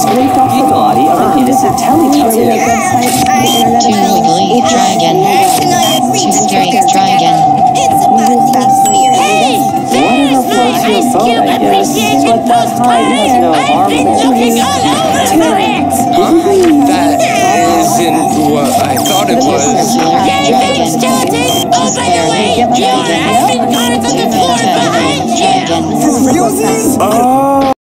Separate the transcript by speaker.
Speaker 1: They thought the body of an innocent Teletubby.
Speaker 2: Too wiggly, try again. Too scary, try again.
Speaker 3: Hey! There's my Ice Cube Appreciation postcard! I've been looking all over for it!
Speaker 4: That isn't what I thought it was.
Speaker 3: Yay, thanks, Skeleton! Oh, by the way, your admin cards on the floor behind you!
Speaker 4: For realsies?